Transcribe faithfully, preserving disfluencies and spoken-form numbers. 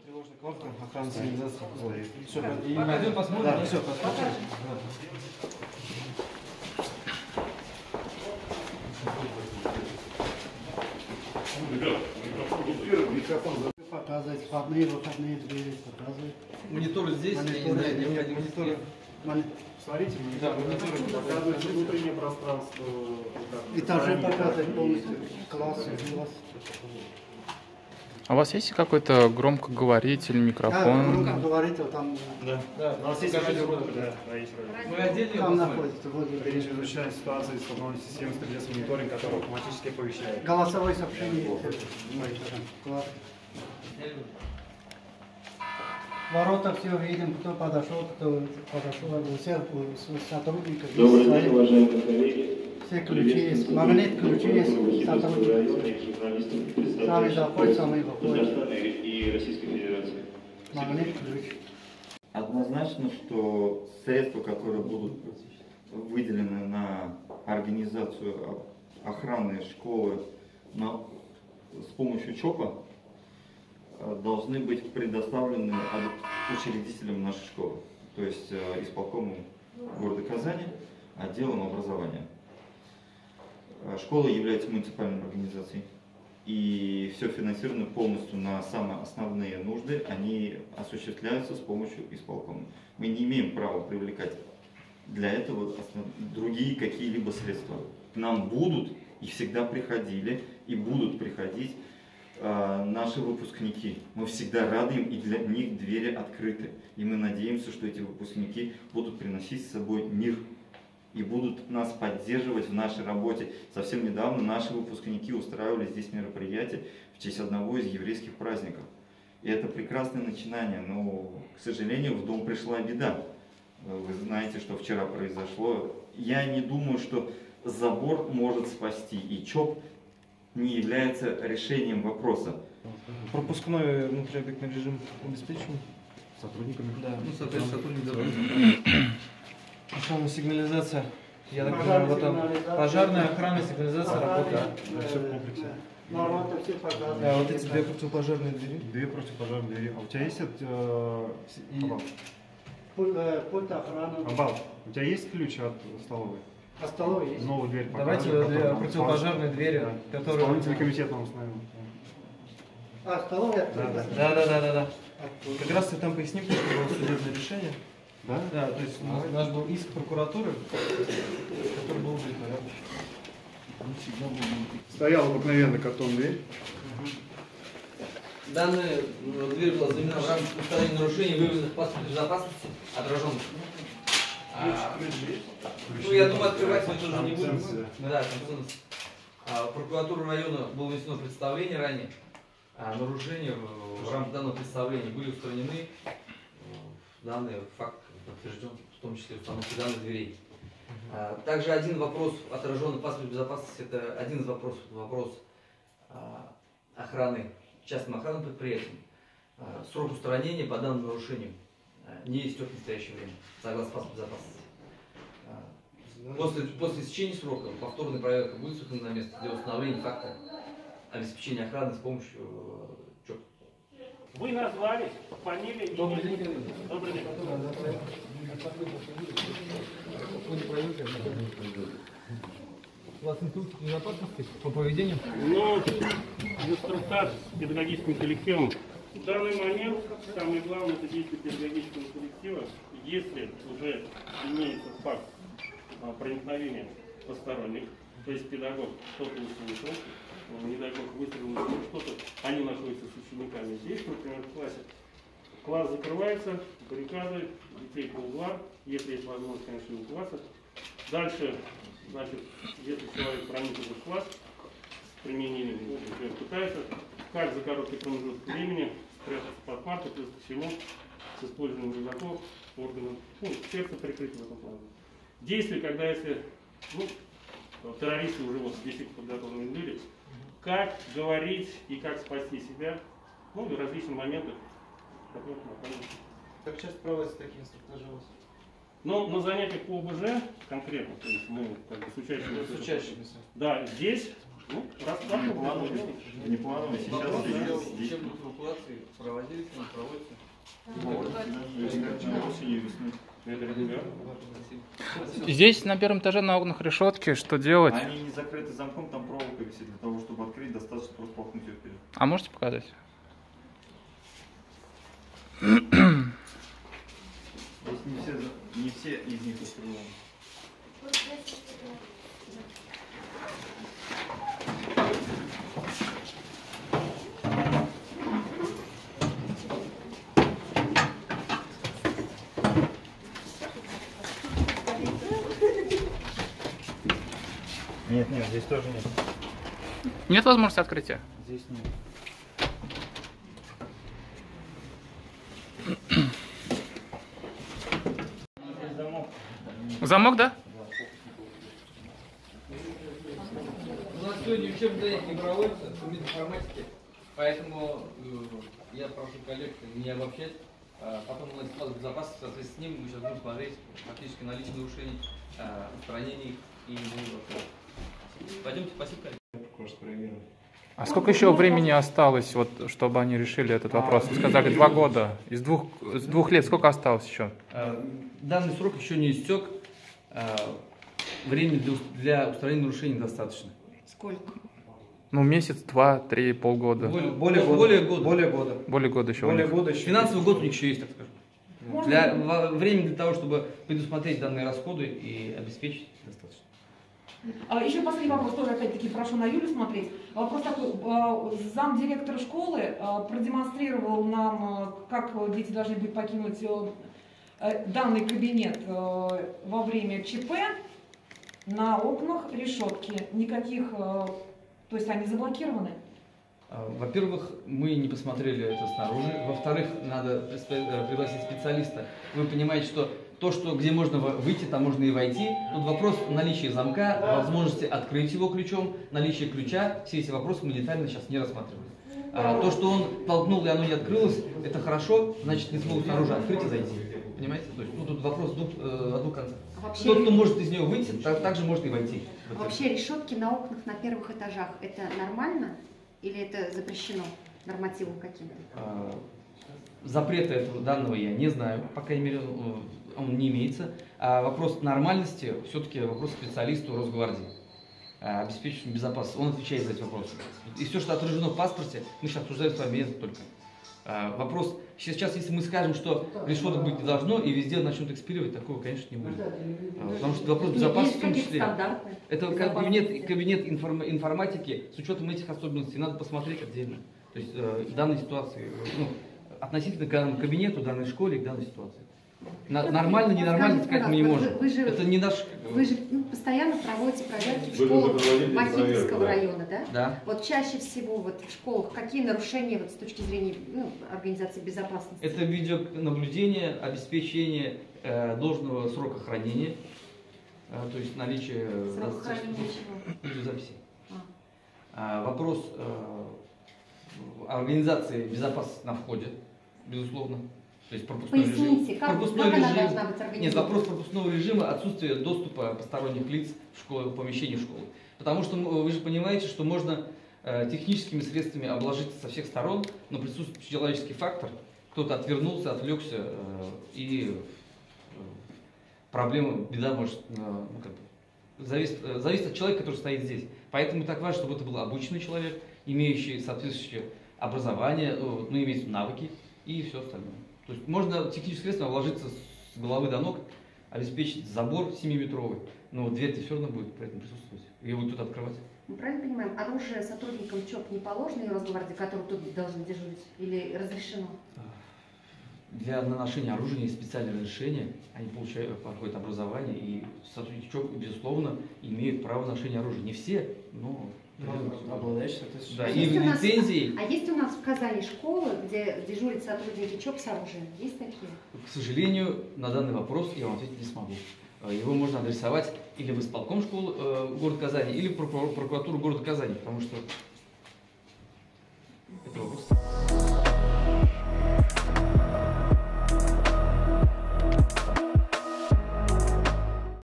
Приложена кнопка охраны сигнализации. Все, и пойдем посмотрим. Да, все, посмотрим. Микрофон показывает, входные, выходные двери показывает. Монитор здесь, я не знаю, необходимость. Смотрите, Да, мониторы показывается внутреннее пространство. Этажи показывает полностью, классы, класс. А у вас есть какой-то громкоговоритель, микрофон? Да, громкоговоритель там. Да, да. У нас есть радиорубрика, да, да, есть радиорубрика. Мы отдельно Там находится, возле Речь изучает ситуацию с установленной системой стрелец мониторинг, который автоматически оповещает. голосовое сообщение. Класс. Ворота все видим, кто подошел, кто подошел, у всех сотрудников. Добрый день, уважаемые коллеги. Все ключи есть, магнит ключи есть, сотрудники. Сами заходят, сами выходят. И Российской Федерации. Магнит ключ. Однозначно, что средства, которые будут выделены на организацию охраны школы на, с помощью ЧОПа, должны быть предоставлены учредителям нашей школы, то есть исполкомом города Казани, отделом образования. Школа является муниципальной организацией, и все финансировано полностью на самые основные нужды, они осуществляются с помощью исполкома. Мы не имеем права привлекать для этого другие какие-либо средства. К нам будут и всегда приходили, и будут приходить э, наши выпускники. Мы всегда рады им, и для них двери открыты. И мы надеемся, что эти выпускники будут приносить с собой мир и будут нас поддерживать в нашей работе. Совсем недавно наши выпускники устраивали здесь мероприятие в честь одного из еврейских праздников. И это прекрасное начинание, но, к сожалению, в дом пришла беда. Вы знаете, что вчера произошло. Я не думаю, что забор может спасти, и ЧОП не является решением вопроса. Пропускной внутриобъектный режим обеспечен Сотрудниками? Да, ну, соответственно, сотрудниками. Охрана, сигнализация. Я так понимаю, вот там пожарная охрана, сигнализация работает. Да, все в комплексе. Ворота все показывают. А вот эти две противопожарные двери? Две противопожарные двери. А у тебя есть э, и... Пульт, э, пульт охраны. Амбал, у тебя есть ключ от столовой? А столовой есть? Новую дверь Давайте для противопожарные двери, да. которые... Исполнительный комитет нам установил. А, столовая открыта? Да, да, да, да, да. Как раз и там поясним, что было судебное решение. Да? Да, то есть у нас, наш был иск прокуратуры, который был удовлетворен. Стояла обыкновенная картонная дверь. Данная дверь была заменена в рамках устранения нарушений, выведенных паспорт безопасности, отраженных. А, ну, я думаю, открывать мы тоже не будем. Да, а, в прокуратуру района было внесено представление ранее. А нарушения в рамках данного представления были устранены. Данный факт подтвержден, в том числе установкой данных дверей. А, также один вопрос, отраженный в паспорте безопасности, это один из вопросов, вопрос а, охраны, частным охранным предприятием. А, срок устранения по данному нарушению а, не истек в настоящее время, согласно паспорту безопасности. А, после, после истечения срока повторная проверка будет выполнена на место для установления факта обеспечения охраны с помощью ЧОП. Вы назвались, фамилия, имя. Добрый день. Добрый день. У вас институт безопасности по поведению? Ну, инструктаж педагогическим коллективом. В данный момент самое главное это действие педагогического коллектива. Если уже имеется факт а, проникновения посторонних, то есть педагог что-то услышал, не дай бог выстрелил, что-то, они находятся с учениками здесь, например, в классе. Класс закрывается, баррикады, детей по углам, если есть возможность, конечно, у класса. Дальше, значит, если человек проник в класс с применением, например, пытается, как за короткий промежуток времени спрятаться под партой, плюс ко всему, с использованием рюкзаков, органов, ну, сердце прикрыть в этом плане. Действия, когда если, ну, террористы уже вот здесь подготовленные люди, как говорить и как спасти себя, ну, в различных моментах, которые находятся. Как часто проводятся такие инструктажи у вас? Но на занятиях по ОБЖ конкретно, то есть мы как бы с учащимися. С учащимися. Да, здесь Ну, раз так, Не плановый, не плановый, сейчас Вопрос, есть. чем эвакуации проводились, не проводятся. Осенью, весной. это регулярно. Спасибо. Здесь на первом этаже на окнах решетки, что делать? Они не закрыты замком, там проволока висит. Для того, чтобы открыть, достаточно просто толкнуть ее вперед. А можете показать? То есть не все, не все из них открывают. Нет, нет, здесь тоже нет. Нет возможности открытия? Здесь нет. Замок, да? У нас сегодня учебный занятие не проводится по информатике, поэтому э, я прошу коллег не обобщать. А потом у нас класс безопасности, в соответствии с ним мы сейчас будем смотреть фактически наличие нарушений, э, устранение их и пойдемте, спасибо, коллеги. А сколько еще времени осталось, вот, чтобы они решили этот вопрос? Вы сказали, два года. Из двух, из двух лет сколько осталось еще? Э, Данный срок еще не истек. Э, Времени для, ус- для устранения нарушений достаточно. Сколько? Ну, месяц, два, три, полгода. Более, Более года. более года. Более года. Более года еще. у Более них. года еще. Финансовый год у них еще есть, так скажем. Можно? Для, во- времени для того, чтобы предусмотреть данные расходы и обеспечить, достаточно. А, еще последний вопрос, тоже опять-таки прошу на Юлю смотреть. Вопрос такой, а, замдиректора школы а, продемонстрировал нам, а, как дети должны быть покинуть а, данный кабинет а, во время ЧП. На окнах решетки, никаких, а, то есть они заблокированы. А, Во-первых, мы не посмотрели это снаружи. Во-вторых, надо приспе- пригласить специалиста. Вы понимаете, что то, что где можно во- выйти, там можно и войти. Тут вопрос наличия замка, возможности открыть его ключом, наличие ключа. Все эти вопросы мы детально сейчас не рассматриваем. А, то, что он толкнул и оно не открылось, это хорошо, значит не смогут снаружи открыть и зайти. Понимаете? То есть, ну, тут вопрос двух, э, о двух концах. А вообще, Тот, кто может из нее выйти, так, также может и войти. а вообще решетки на окнах на первых этажах, это нормально или это запрещено нормативом каким-то? А, Запрета этого данного я не знаю, по крайней мере, он он не имеется. А вопрос нормальности все-таки вопрос специалисту Росгвардии, а, обеспечивающему безопасность. Он отвечает за эти вопросы. И все, что отражено в паспорте, мы сейчас обсуждаем с вами это только. А, Вопрос, сейчас, если мы скажем, что решеток быть не должно, и везде начнут экспирировать, такого, конечно, не будет. А, Потому что вопрос безопасности в том Есть числе. стандарты Это как безопасности? кабинет, кабинет информ- информатики с учетом этих особенностей надо посмотреть отдельно. То есть э, данной ситуации, э, ну, относительно к данному кабинету, данной школе и к данной ситуации. На- нормально, ненормально Скажите, сказать мы не пожалуйста, можем. вы- вы же- Это не наш... Вы же ну, постоянно проводите проверки в Вы же школах проводили Макитовского проверку, да? района, да? Да. Вот чаще всего вот в школах какие нарушения вот, с точки зрения ну, организации безопасности? Это видеонаблюдение, обеспечение э, должного срока хранения, э, то есть наличие... э, Срок да, хранения чего? видеозаписи. А. А, вопрос э, организации безопасности на входе, безусловно. То есть пропускной Поясните, режим. как, пропускной как она режим. должна быть организована? Нет, вопрос пропускного режима, отсутствие доступа посторонних лиц в, школу, в помещение школы. Потому что м, вы же понимаете, что можно э, техническими средствами обложиться со всех сторон, но присутствует человеческий фактор. Кто-то отвернулся, отвлекся, э, и э, проблема, беда может э, ну, как бы, зависит, э, зависит от человека, который стоит здесь. Поэтому так важно, чтобы это был обычный человек, имеющий соответствующее образование, э, ну, имеющий навыки и все остальное. То есть можно техническим средством обложиться с головы до ног, обеспечить забор семиметровый, но дверь-то все равно будет при этом присутствовать. Ее будут тут открывать. Мы правильно понимаем, оружие сотрудникам ЧОП не положено и Росгвардии, которые тут должны дежурить, или разрешено? Для наношения оружия есть специальное разрешение, они получают, проходят образование, и сотрудники ЧОП, безусловно, имеют право ношения оружия. Не все, но... Обладаешь соответствующим. Да, А и есть у нас- лицензии. А есть у нас в Казани школы, где дежурят сотрудники ЧОП с оружием? Есть такие? К сожалению, на данный вопрос я вам ответить не смогу. Э, Его можно адресовать или в исполком школы э, города Казани, или в прокуратуру города Казани, потому что это вопрос.